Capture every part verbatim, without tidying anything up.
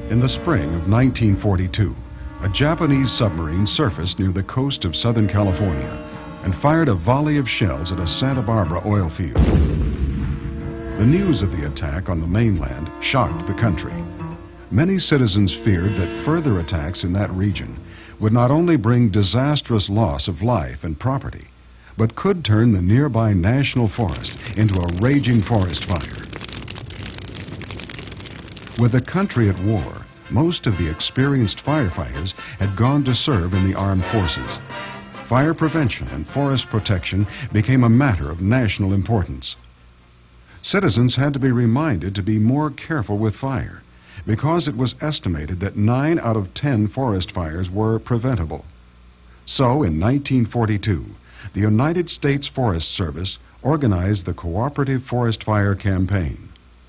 In the spring of nineteen forty-two, a Japanese submarine surfaced near the coast of Southern California and fired a volley of shells at a Santa Barbara oil field. The news of the attack on the mainland shocked the country. Many citizens feared that further attacks in that region would not only bring disastrous loss of life and property, but could turn the nearby national forest into a raging forest fire. With the country at war, most of the experienced firefighters had gone to serve in the armed forces. Fire prevention and forest protection became a matter of national importance. Citizens had to be reminded to be more careful with fire, because it was estimated that nine out of ten forest fires were preventable. So, in nineteen forty-two, the United States Forest Service organized the Cooperative Forest Fire Campaign.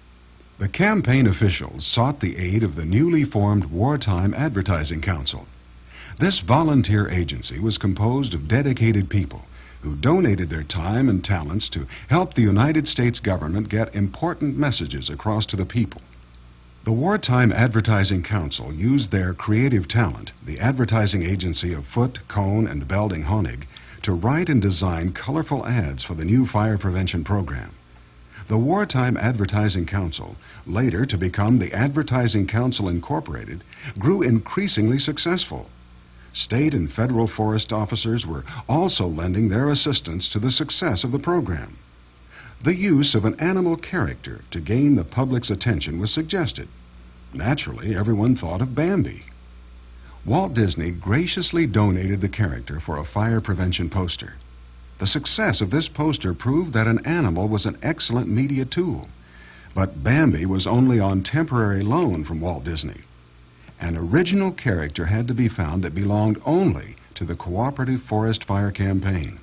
The campaign officials sought the aid of the newly formed Wartime Advertising Council. This volunteer agency was composed of dedicated people who donated their time and talents to help the United States government get important messages across to the people. The Wartime Advertising Council used their creative talent, the advertising agency of Foote, Cone, and Belding Honig, to write and design colorful ads for the new fire prevention program. The Wartime Advertising Council, later to become the Advertising Council Incorporated, grew increasingly successful. State and federal forest officers were also lending their assistance to the success of the program. The use of an animal character to gain the public's attention was suggested. Naturally, everyone thought of Bambi. Walt Disney graciously donated the character for a fire prevention poster. The success of this poster proved that an animal was an excellent media tool. But Bambi was only on temporary loan from Walt Disney. An original character had to be found that belonged only to the Cooperative Forest Fire Campaign.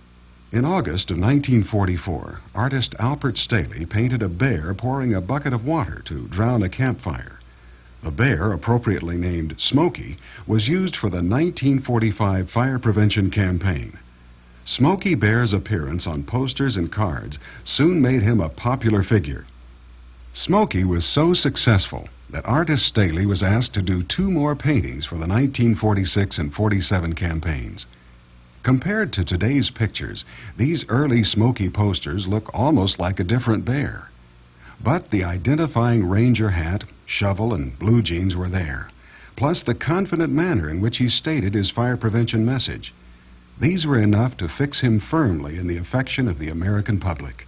In August of nineteen forty-four, artist Alfred Staley painted a bear pouring a bucket of water to drown a campfire. The bear, appropriately named Smokey, was used for the nineteen forty-five fire prevention campaign. Smokey Bear's appearance on posters and cards soon made him a popular figure. Smokey was so successful that artist Staley was asked to do two more paintings for the nineteen forty-six and forty-seven campaigns. Compared to today's pictures, these early Smokey posters look almost like a different bear. But the identifying ranger hat, shovel, and blue jeans were there, plus the confident manner in which he stated his fire prevention message. These were enough to fix him firmly in the affection of the American public.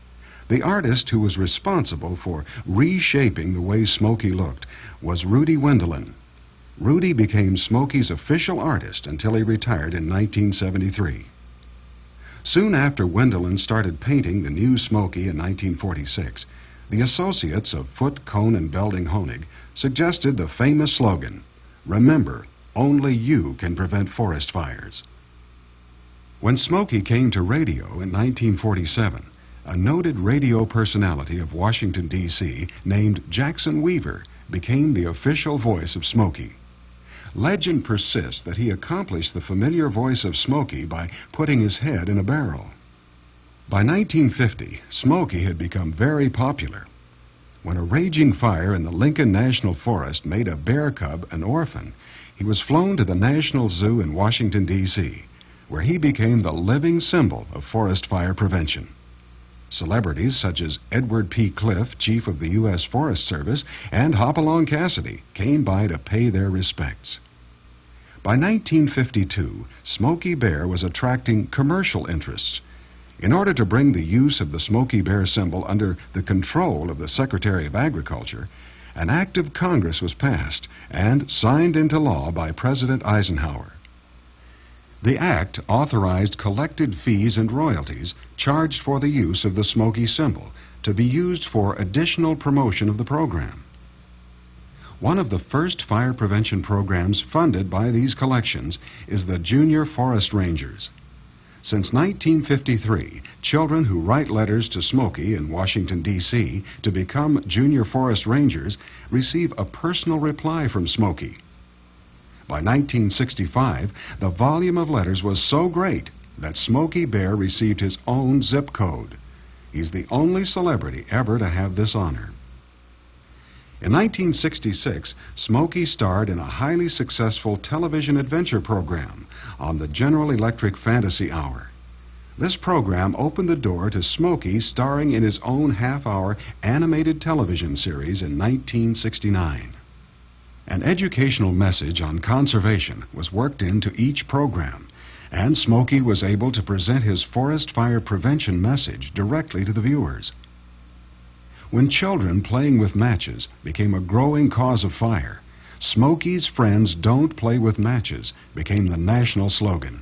The artist who was responsible for reshaping the way Smokey looked was Rudy Wendelin. Rudy became Smokey's official artist until he retired in nineteen seventy-three. Soon after Wendelin started painting the new Smokey in nineteen forty-six, the associates of Foote, Cone, and Belding Honig suggested the famous slogan, "Remember, only you can prevent forest fires." When Smokey came to radio in nineteen forty-seven, a noted radio personality of Washington, D C named Jackson Weaver became the official voice of Smokey. Legend persists that he accomplished the familiar voice of Smokey by putting his head in a barrel. By nineteen fifty, Smokey had become very popular. When a raging fire in the Lincoln National Forest made a bear cub an orphan, he was flown to the National Zoo in Washington, D C, where he became the living symbol of forest fire prevention. Celebrities such as Edward P. Cliff, chief of the U S Forest Service, and Hopalong Cassidy came by to pay their respects. By nineteen fifty-two, Smokey Bear was attracting commercial interests. In order to bring the use of the Smokey Bear symbol under the control of the Secretary of Agriculture, an act of Congress was passed and signed into law by President Eisenhower. The act authorized collected fees and royalties charged for the use of the Smokey symbol to be used for additional promotion of the program. One of the first fire prevention programs funded by these collections is the Junior Forest Rangers. Since nineteen fifty-three, children who write letters to Smokey in Washington, D C to become Junior Forest Rangers receive a personal reply from Smokey. By nineteen sixty-five, the volume of letters was so great that Smokey Bear received his own zip code. He's the only celebrity ever to have this honor. In nineteen sixty-six, Smokey starred in a highly successful television adventure program on the General Electric Fantasy Hour. This program opened the door to Smokey starring in his own half-hour animated television series in nineteen sixty-nine. An educational message on conservation was worked into each program, and Smokey was able to present his forest fire prevention message directly to the viewers. When children playing with matches became a growing cause of fire, Smokey's Friends Don't Play with Matches became the national slogan.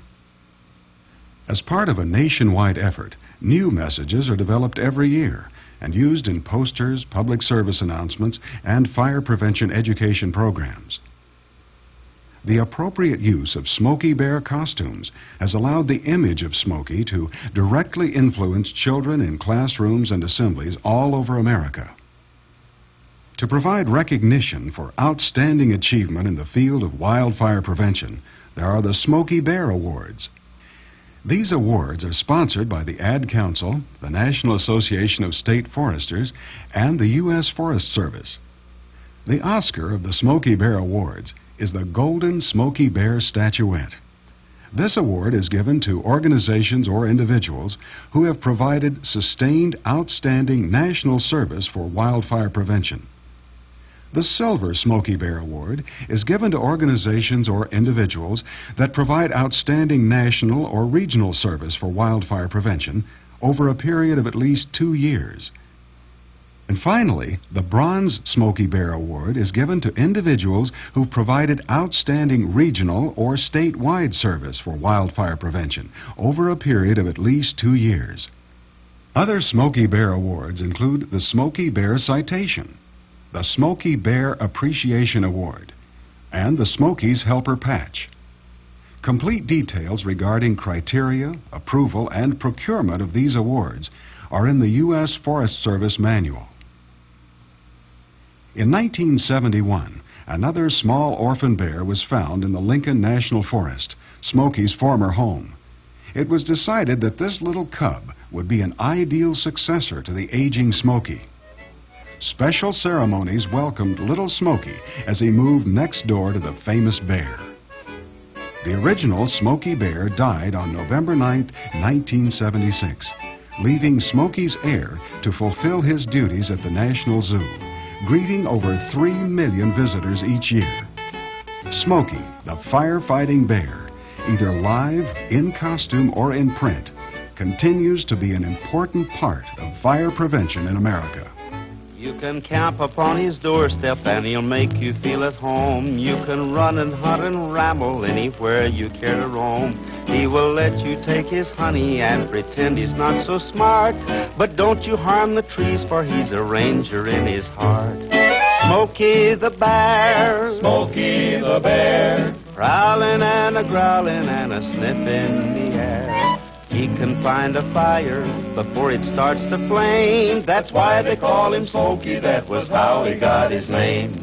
As part of a nationwide effort, new messages are developed every year and used in posters, public service announcements, and fire prevention education programs. The appropriate use of Smokey Bear costumes has allowed the image of Smokey to directly influence children in classrooms and assemblies all over America. To provide recognition for outstanding achievement in the field of wildfire prevention, there are the Smokey Bear Awards. These awards are sponsored by the Ad Council, the National Association of State Foresters, and the U S Forest Service. The Oscar of the Smokey Bear Awards is the Golden Smokey Bear Statuette. This award is given to organizations or individuals who have provided sustained, outstanding national service for wildfire prevention. The Silver Smokey Bear Award is given to organizations or individuals that provide outstanding national or regional service for wildfire prevention over a period of at least two years. And finally, the Bronze Smokey Bear Award is given to individuals who've provided outstanding regional or statewide service for wildfire prevention over a period of at least two years. Other Smokey Bear Awards include the Smokey Bear Citation, the Smokey Bear Appreciation Award, and the Smokey's Helper Patch. Complete details regarding criteria, approval, and procurement of these awards are in the U S Forest Service Manual. In nineteen seventy-one, another small orphan bear was found in the Lincoln National Forest, Smokey's former home. It was decided that this little cub would be an ideal successor to the aging Smokey. Special ceremonies welcomed little Smokey as he moved next door to the famous bear. The original Smokey Bear died on November ninth, nineteen seventy-six, leaving Smokey's heir to fulfill his duties at the National Zoo, greeting over three million visitors each year. Smokey, the firefighting bear, either live, in costume, or in print, continues to be an important part of fire prevention in America. You can camp upon his doorstep and he'll make you feel at home. You can run and hunt and ramble anywhere you care to roam. He will let you take his honey and pretend he's not so smart. But don't you harm the trees, for he's a ranger in his heart. Smokey the Bear, Smokey the Bear, prowling and a growling and a sniff in the air. He can find a fire before it starts to flame. That's why they call him Smokey. That was how he got his name.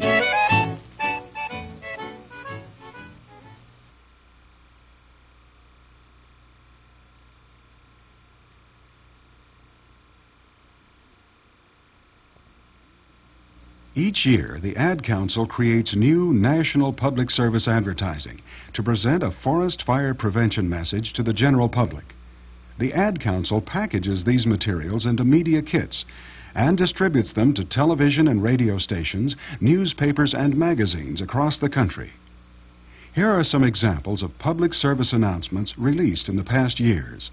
Each year, the Ad Council creates new national public service advertising to present a forest fire prevention message to the general public. The Ad Council packages these materials into media kits and distributes them to television and radio stations, newspapers, and magazines across the country. Here are some examples of public service announcements released in the past years.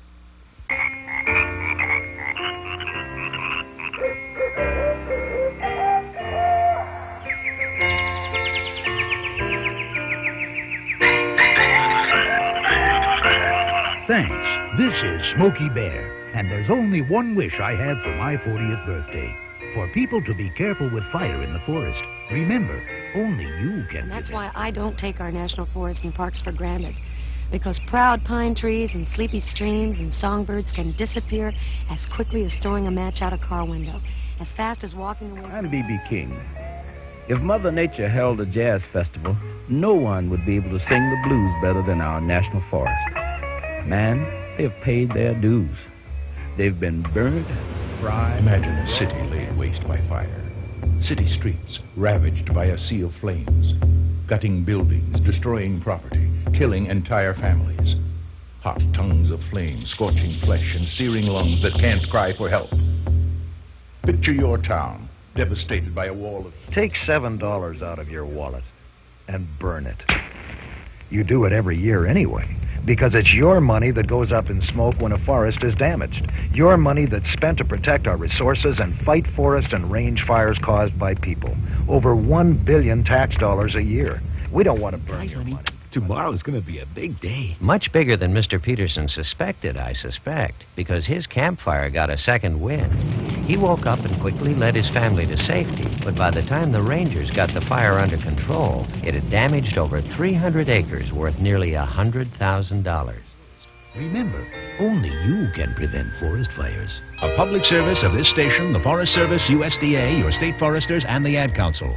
Thanks. This is Smokey Bear, and there's only one wish I have for my fortieth birthday. For people to be careful with fire in the forest. Remember, only you can And that's do why that. I don't take our national forests and parks for granted. Because proud pine trees and sleepy streams and songbirds can disappear as quickly as throwing a match out a car window. As fast as walking away. I'm B B King. If Mother Nature held a jazz festival, no one would be able to sing the blues better than our national forest. Man, they've paid their dues. They've been burned, fried. Imagine a city laid waste by fire. City streets ravaged by a sea of flames. Gutting buildings, destroying property, killing entire families. Hot tongues of flame, scorching flesh, and searing lungs that can't cry for help. Picture your town, devastated by a wall of... Take seven dollars out of your wallet and burn it. You do it every year anyway, because it's your money that goes up in smoke when a forest is damaged. Your money that's spent to protect our resources and fight forest and range fires caused by people. Over one billion tax dollars a year. We don't want to burn your money. Tomorrow's going to be a big day. Much bigger than Mister Peterson suspected, I suspect, because his campfire got a second wind. He woke up and quickly led his family to safety, but by the time the Rangers got the fire under control, it had damaged over three hundred acres worth nearly one hundred thousand dollars. Remember, only you can prevent forest fires. A public service of this station, the Forest Service, U S D A, your state foresters, and the Ad Council.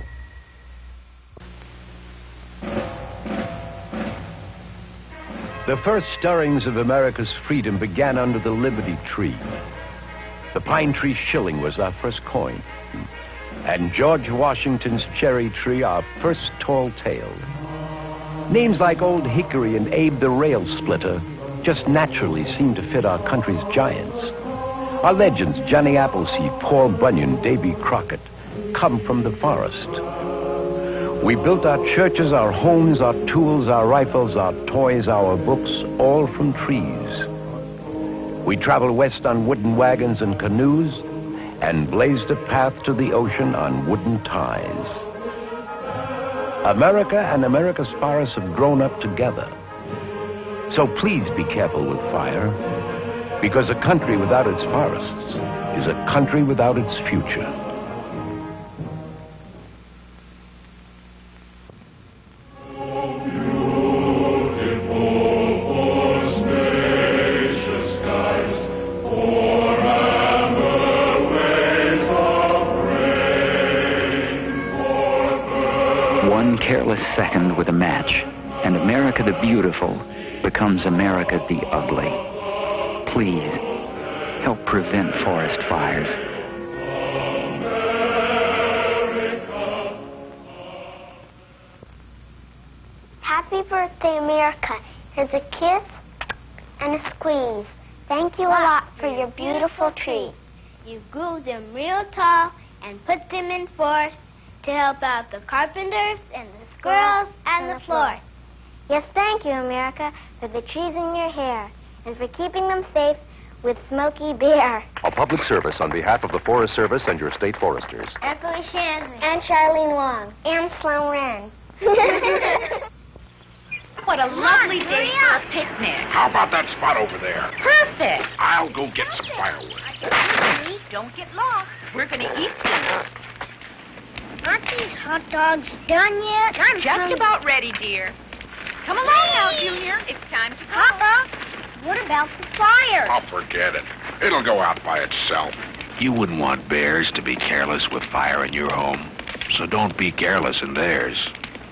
The first stirrings of America's freedom began under the Liberty Tree. The pine tree shilling was our first coin, and George Washington's cherry tree our first tall tale. Names like Old Hickory and Abe the Rail Splitter just naturally seemed to fit our country's giants. Our legends, Johnny Appleseed, Paul Bunyan, Davy Crockett, come from the forest. We built our churches, our homes, our tools, our rifles, our toys, our books, all from trees. We traveled west on wooden wagons and canoes and blazed a path to the ocean on wooden ties. America and America's forests have grown up together. So please be careful with fire, because a country without its forests is a country without its future. Careless second with a match, and America the beautiful becomes America the ugly. Please, help prevent forest fires. Happy birthday, America. Here's a kiss and a squeeze. Thank you a lot for your beautiful tree. You grew them real tall and put them in force to help out the carpenters and the squirrels and the floor. Yes, thank you, America, for the trees in your hair and for keeping them safe with Smokey Bear. A public service on behalf of the Forest Service and your state foresters. And Felicia Hansen. And Charlene Wong. And Sloan Wren. What a lovely day for a picnic. How about that spot over there? Perfect. I'll go get some firewood. Don't get lost. We're going to eat some. Aren't these hot dogs done yet? I'm just hungry. About ready, dear. Come along now, Junior. It's time to go. Papa, what about the fire? Oh, forget it. It'll go out by itself. You wouldn't want bears to be careless with fire in your home, so don't be careless in theirs.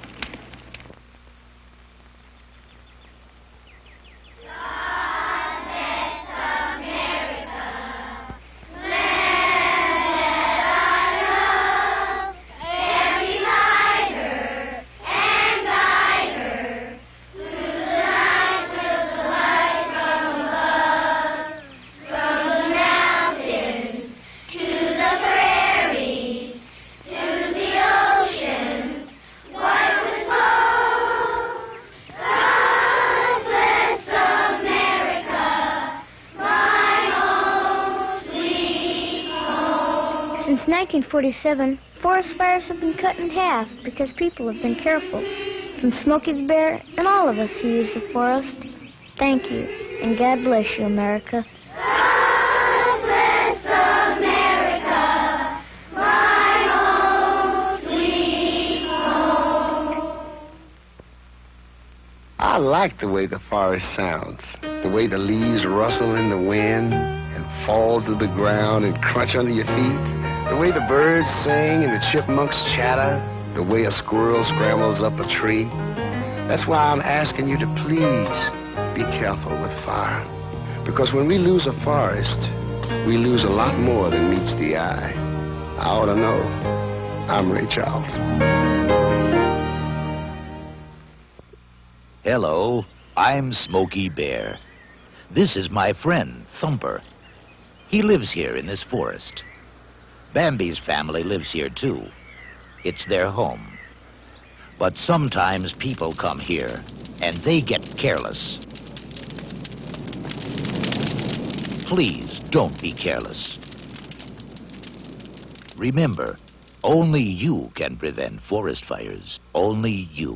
Since nineteen forty-seven, forest fires have been cut in half because people have been careful. From Smokey Bear and all of us who use the forest, thank you, and God bless you, America. God bless America, my home, sweet home. I like the way the forest sounds, the way the leaves rustle in the wind and fall to the ground and crunch under your feet. The way the birds sing and the chipmunks chatter, the way a squirrel scrambles up a tree. That's why I'm asking you to please be careful with fire. Because when we lose a forest, we lose a lot more than meets the eye. I ought to know. I'm Ray Charles. Hello, I'm Smokey Bear. This is my friend, Thumper. He lives here in this forest. Bambi's family lives here, too. It's their home. But sometimes people come here, and they get careless. Please don't be careless. Remember, only you can prevent forest fires. Only you.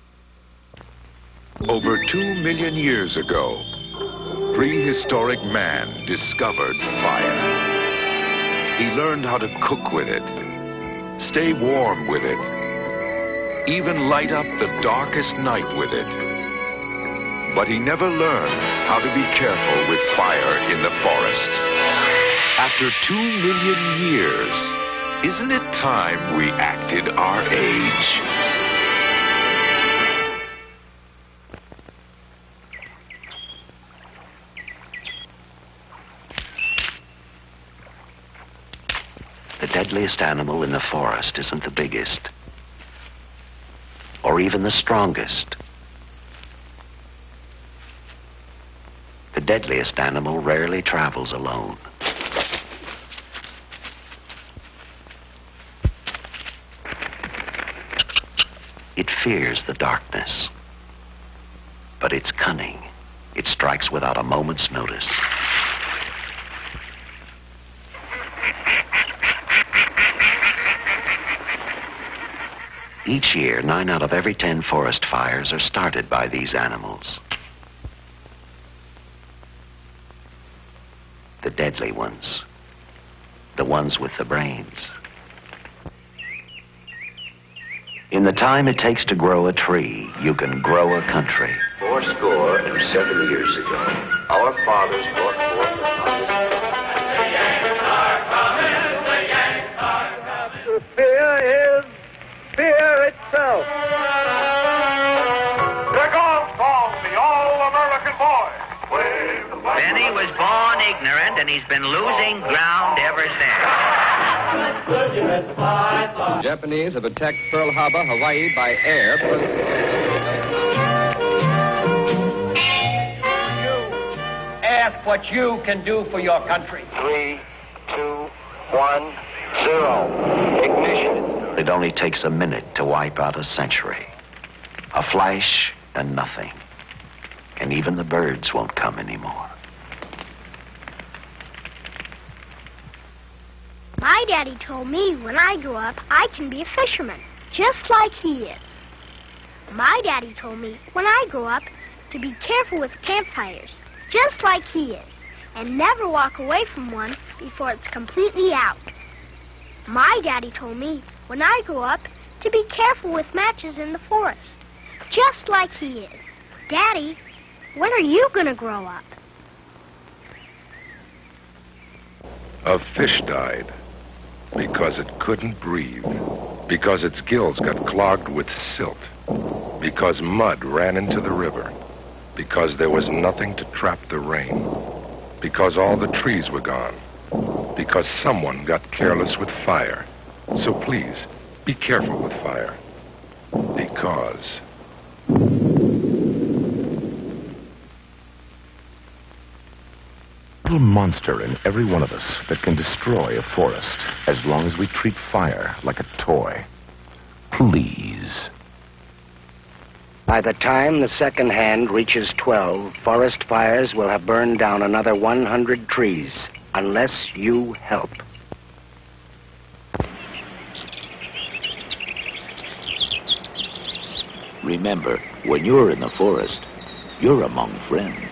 Over two million years ago, prehistoric man discovered fire. He learned how to cook with it, stay warm with it, even light up the darkest night with it. But he never learned how to be careful with fire in the forest. After two million years, isn't it time we acted our age? The deadliest animal in the forest isn't the biggest, or even the strongest. The deadliest animal rarely travels alone. It fears the darkness, but it's cunning. It strikes without a moment's notice. Each year, nine out of every ten forest fires are started by these animals. The deadly ones. The ones with the brains. In the time it takes to grow a tree, you can grow a country. Four score and seven years ago, our fathers brought forth upon this. The Yanks are coming, the Yanks are coming. The fear is fear itself. They're gone, gone, the all-American boy. Wave the flag. Benny was born ignorant, and he's been losing ground ever since. Japanese have attacked Pearl Harbor, Hawaii by air. You ask what you can do for your country. Three, two, one, zero. Ignition. It only takes a minute to wipe out a century. A flash and nothing. And even the birds won't come anymore. My daddy told me when I grow up, I can be a fisherman, just like he is. My daddy told me when I grow up to be careful with campfires, just like he is, and never walk away from one before it's completely out. My daddy told me when I grow up to be careful with matches in the forest, just like he is. Daddy, when are you going to grow up? A fish died because it couldn't breathe, because its gills got clogged with silt, because mud ran into the river, because there was nothing to trap the rain, because all the trees were gone, because someone got careless with fire. So please, be careful with fire, because... A little monster in every one of us that can destroy a forest as long as we treat fire like a toy. Please. By the time the second hand reaches twelve, forest fires will have burned down another one hundred trees, unless you help. Remember, when you're in the forest, you're among friends.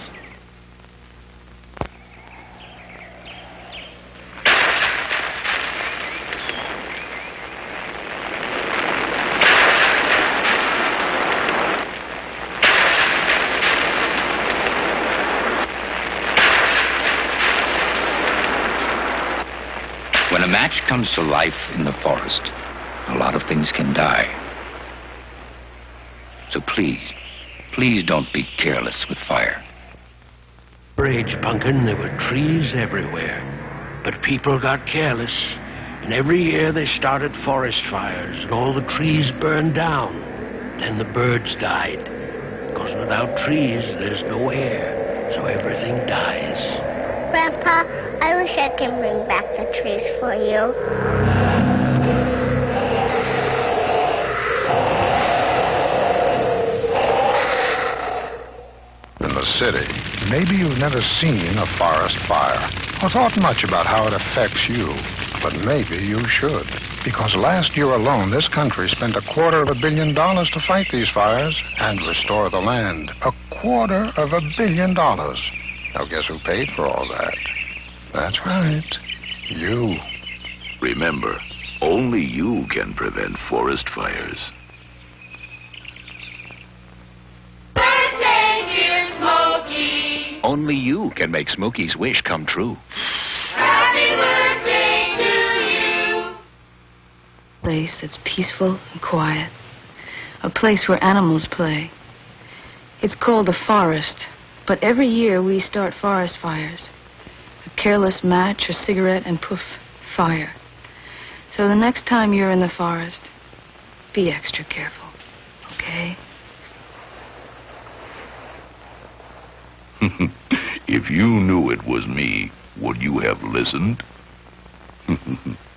When a match comes to life in the forest, a lot of things can die. So please, please don't be careless with fire. Rage, Punkin, there were trees everywhere. But people got careless. And every year they started forest fires, and all the trees burned down. Then the birds died. Because without trees, there's no air, so everything dies. Grandpa, I wish I could bring back the trees for you. In the city, maybe you've never seen a forest fire or thought much about how it affects you. But maybe you should. Because last year alone, this country spent a quarter of a billion dollars to fight these fires and restore the land. A quarter of a billion dollars. Now guess who paid for all that? That's right. You. Remember, only you can prevent forest fires. Birthday, dear Smokey. Only you can make Smokey's wish come true. Happy birthday to you. Place that's peaceful and quiet. A place where animals play. It's called the forest, but every year we start forest fires. A careless match or cigarette and poof, fire. So the next time you're in the forest, be extra careful, okay? If you knew it was me, would you have listened?